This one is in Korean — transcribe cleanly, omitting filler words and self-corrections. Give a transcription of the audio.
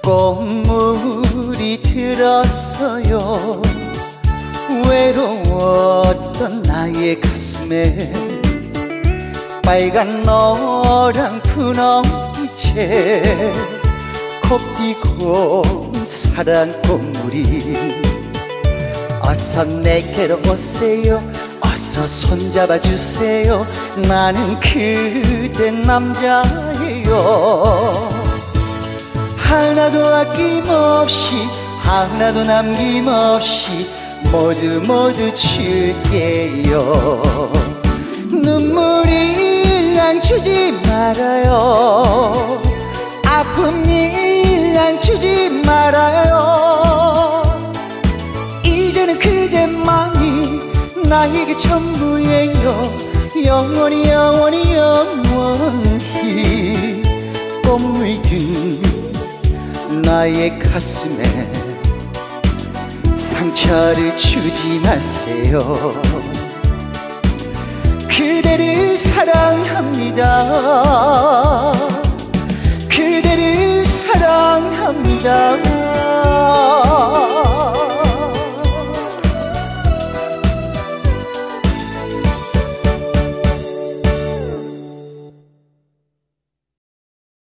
꽃물이 들었어요. 외로웠던 나의 가슴에 빨간 노랑 분홍빛에 곱디고 사랑 꽃물이 어서 내게로 오세요. 어서 손잡아 주세요. 나는 그대 남자예요. 하나도 아낌없이 하나도 남김없이 모두 줄게요. 눈물이랑 주지 말아요. 아픔이랑 주지 말아요. 이제는 그대만이 나에게 전부예요. 영원히 영원히 영원히 꽃물 든 나의 가슴에 상처를 주지 마세요. 그대를 사랑합니다.